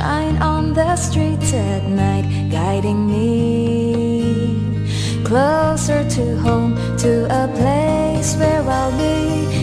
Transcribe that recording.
shine on the streets at night, guiding me closer to home, to a place where I'll be